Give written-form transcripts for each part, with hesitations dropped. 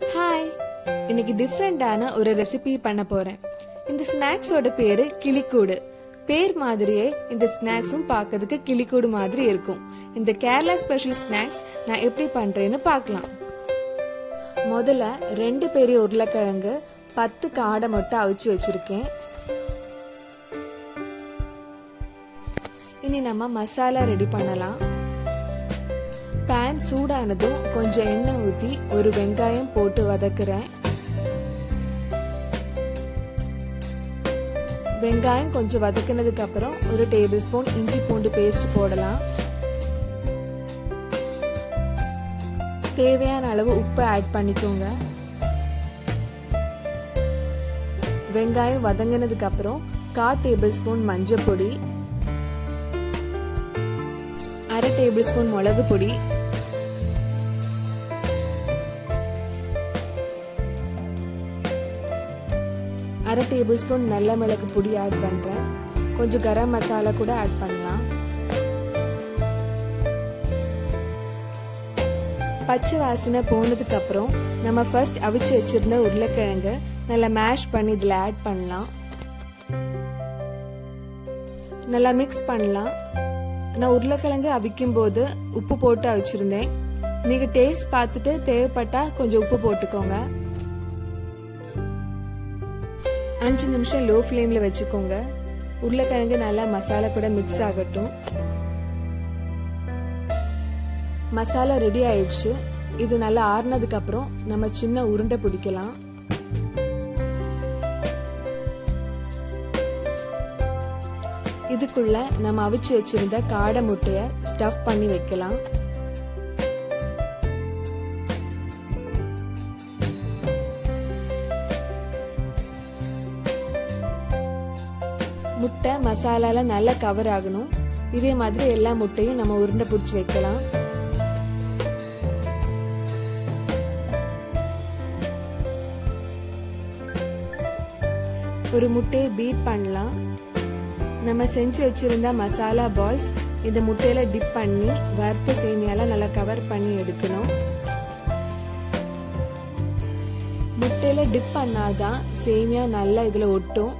Hi, இன்னைக்கு டிஃப்ரெண்டான ஒரு ரெசிபி பண்ண போறேன். இந்த ஸ்நாக்ஸோட பேரு கிளிக்கூடு. பேர் மாதிரியே இந்த ஸ்நாக்ஸும் பார்க்கிறதுக்கு கிளிக்கூடு மாதிரி இருக்கும். இந்த கேரளா ஸ்பெஷல் ஸ்நாக்ஸ் நான் எப்படி பண்றேன்னு பார்க்கலாம். முதல்ல 2 பெரிய உருளைக்கிழங்கு 10 காடை மட்டும் அவிச்சு வச்சிருக்கேன். இனி நம்ம மசாலா ரெடி பண்ணலாம். பேன் சூடானதும் கொஞ்சம் எண்ணெய் ஊற்றி ஒரு வெங்காயம் போட்டு வதக்குறேன். வெங்காயம் கொஞ்சம் வதக்கினதுக்கு அப்புறம் ஒரு டேபிள் ஸ்பூன் இஞ்சி பூண்டு பேஸ்ட் போடலாம். தேவையான அளவு உப்பு ஆட் பண்ணிக்கோங்க. வெங்காயம் வதங்கினதுக்கு அப்புறம் 1/4 டேபிள் ஸ்பூன் மஞ்சள் பொடி, 1/2 டேபிள் ஸ்பூன் மிளகு பொடி, 1/2 டேபிள் ஸ்பூன் நல்ல மிளகு பொடி ஆட் பண்றேன். கொஞ்சம் கரம் மசாலா கூட ஆட் பண்ணலாம். பச்சை வாசனை போனதுக்கு அப்புறம் நம்ம ஃபர்ஸ்ட் அவிச்சு வச்சிருந்த உருளைக்கிழங்கு நல்லா மேஷ் பண்ணி இதுல ஆட் பண்ணலாம். நல்லா மிக்ஸ் பண்ணலாம். நான் உருளைக்கிழங்கு அவிக்கும் போது உப்பு போட்டு அவிச்சிருந்தேன். நீங்க டேஸ்ட் பார்த்துட்டு தேவைப்பட்டா கொஞ்சம் உப்பு போட்டுக்கோங்க. 5 நிமிஷம் லோ ஃப்ளேம்ல வச்சுக்கோங்க. உருளைக்கிழங்கு நல்லா மசாலா கூட மிக்ஸ் ஆகட்டும். மசாலா ரெடி ஆயிடுச்சு. இது நல்லா ஆறுனதுக்கு அப்புறம் நம்ம சின்ன உருண்டை பிடிக்கலாம். இதுக்குள்ள நம்ம அவிச்சு வச்சிருந்த காடை முட்டைய ஸ்டஃப் பண்ணி வைக்கலாம். முட்டை மசாலால நல்லா கவர் ஆகணும். இதே மாதிரி எல்லா முட்டையும் நம்ம உருண்டை பிடிச்சி வைக்கலாம். ஒரு முட்டையை பீட் பண்ணலாம். நம்ம செஞ்சு வச்சிருந்த மசாலா பால்ஸ் இந்த முட்டையில டிப் பண்ணி வறுத்த சேமியால நல்லா கவர் பண்ணி எடுக்கணும். முட்டையில டிப் பண்ணாதான் சேமியா நல்லா இதுல ஒட்டும்.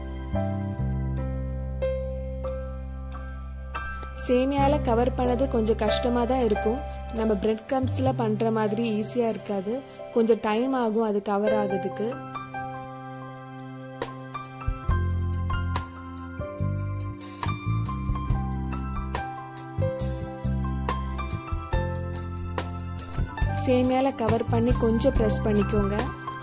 சேமியால கவர் பண்ணது கொஞ்சம் கஷ்டமா தான் இருக்கும். நம்ம பிரெட் கிரம்ஸ்ல பண்ற மாதிரி ஈஸியா இருக்காது. கொஞ்சம் டைம் ஆகும் அது கவர் ஆகுறதுக்கு. சேமியால கவர் பண்ணி கொஞ்சம் பிரஸ் பண்ணிக்கோங்க.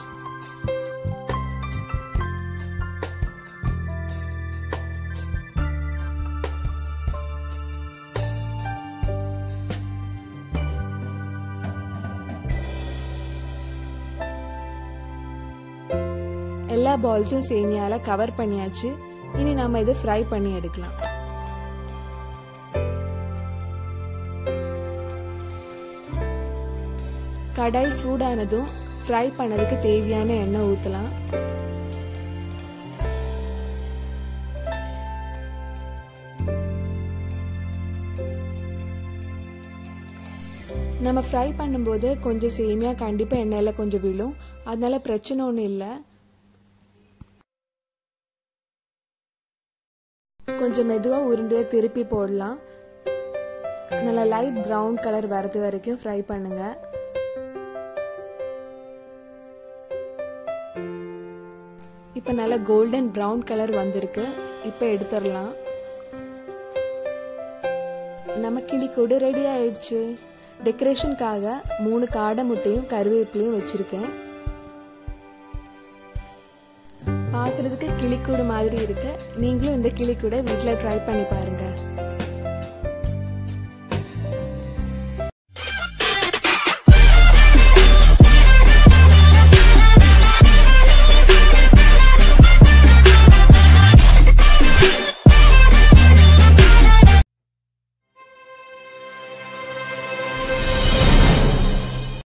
எல்லா பால்ஸும் சேமியால கவர் பண்ணியாச்சு. இனி நாம இதை ஃப்ரை பண்ணி எடுக்கலாம். கடாய் சூடானதும் ஃப்ரை பண்ணதுக்கு தேவையான எண்ணெய் ஊத்தலாம். நம்ம ஃப்ரை பண்ணும்போது கொஞ்சம் சேமியா கண்டிப்பா எண்ணெயில கொஞ்சம் விழும். அதனால பிரச்சனை ஒன்றும் இல்லை. கொஞ்சம் மெதுவா உருண்டையை திருப்பி போடலாம். நல்லா லைட் பிரவுன் கலர் வரது வரைக்கும் ஃப்ரை பண்ணுங்க. இப்ப நல்ல கோல்டன் பிரவுன் கலர் வந்திருக்கு. இப்ப எடுத்துடலாம். நம்ம கிளிக்கூடு ரெடி ஆயிடுச்சு. டெக்கரேஷனுக்காக 3 காடை முட்டையும் கருவேப்பிலையும் வச்சிருக்கேன். பார்க்கிறதுக்கு கிளிக்கூடு மாதிரி இருக்கு. நீங்களும் இந்த கிளிக்கூட வீட்டில் ட்ரை பண்ணி பாருங்க.